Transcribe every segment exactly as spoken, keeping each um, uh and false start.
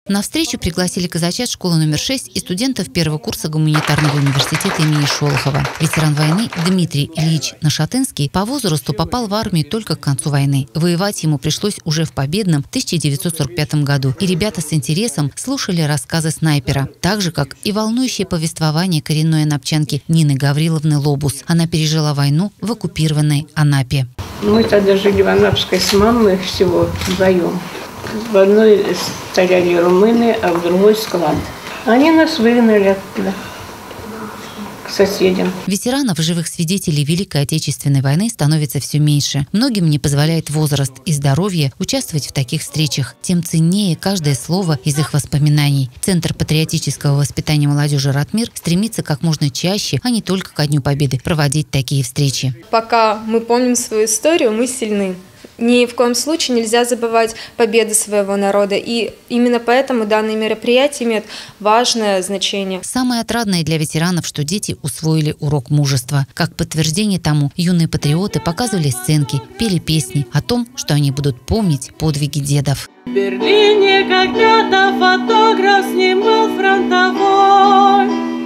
На встречу пригласили казачат школы номер шесть и студентов первого курса гуманитарного университета имени Шолохова. Ветеран войны Дмитрий Ильич Нашатынский по возрасту попал в армию только к концу войны. Воевать ему пришлось уже в победном тысяча девятьсот сорок пятом году, и ребята с интересом слушали рассказы снайпера, так же, как и волнующее повествование коренной анапчанки Нины Гавриловны Лобус. Она пережила войну в оккупированной Анапе. Мы тогда жили в Анапской с мамой всего вдвоем. В одной стояли румыны, а в другой склад. Они нас выгнали оттуда, к соседям. Ветеранов, живых свидетелей Великой Отечественной войны, становится все меньше. Многим не позволяет возраст и здоровье участвовать в таких встречах. Тем ценнее каждое слово из их воспоминаний. Центр патриотического воспитания молодежи «Ратмир» стремится как можно чаще, а не только ко Дню Победы, проводить такие встречи. Пока мы помним свою историю, мы сильны. Ни в коем случае нельзя забывать победы своего народа, и именно поэтому данные мероприятия имеют важное значение. Самое отрадное для ветеранов, что дети усвоили урок мужества. Как подтверждение тому, юные патриоты показывали сценки, пели песни о том, что они будут помнить подвиги дедов. В Берлине когда-то фотограф снимал фронтовой.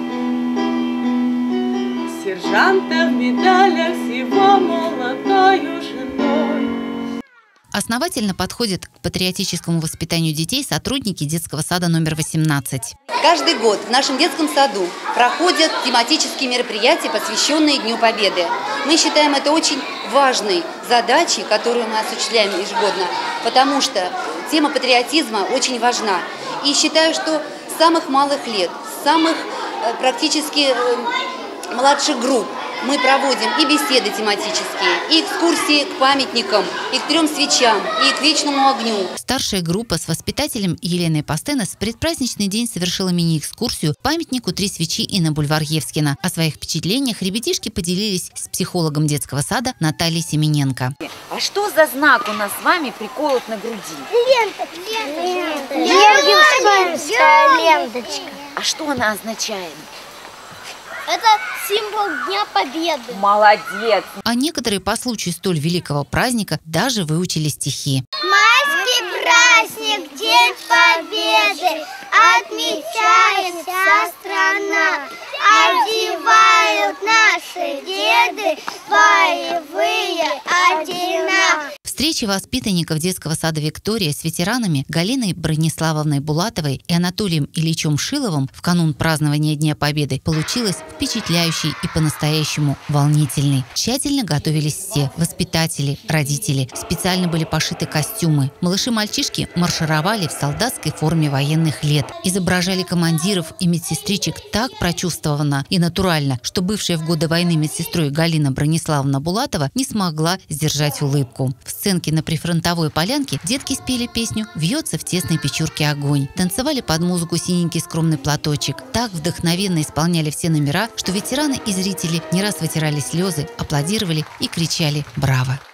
Сержанта в медалях с его молодою женой. Основательно подходят к патриотическому воспитанию детей сотрудники детского сада номер восемнадцать. Каждый год в нашем детском саду проходят тематические мероприятия, посвященные Дню Победы. Мы считаем это очень важной задачей, которую мы осуществляем ежегодно, потому что тема патриотизма очень важна. И считаю, что с самых малых лет, с самых практически младших групп мы проводим и беседы тематические, и экскурсии к памятникам, и к трем свечам, и к вечному огню. Старшая группа с воспитателем Еленой Пастенос в предпраздничный день совершила мини-экскурсию к памятнику «Три свечи» и на бульвар Евскина. О своих впечатлениях ребятишки поделились с психологом детского сада Натальей Семененко. А что за знак у нас с вами приколот на груди? Лента. Лента. Ленточка. Ленточка. А что она означает? Это символ Дня Победы. Молодец! А некоторые по случаю столь великого праздника даже выучили стихи. Майский праздник, День Победы, отмечает вся страна. Одевают наши деды боевые ордена. Встречи воспитанников детского сада «Виктория» с ветеранами Галиной Брониславовной Булатовой и Анатолием Ильичем Шиловым в канун празднования Дня Победы получилась впечатляющей и по-настоящему волнительной. Тщательно готовились все – воспитатели, родители. Специально были пошиты костюмы. Малыши-мальчишки маршировали в солдатской форме военных лет. Изображали командиров и медсестричек так прочувствованно и натурально, что бывшая в годы войны медсестрой Галина Брониславовна Булатова не смогла сдержать улыбку. В сценке на прифронтовой полянке детки спели песню «Вьется в тесной печурке огонь». Танцевали под музыку «Синенький скромный платочек». Так вдохновенно исполняли все номера, что ветераны и зрители не раз вытирали слезы, аплодировали и кричали «Браво!».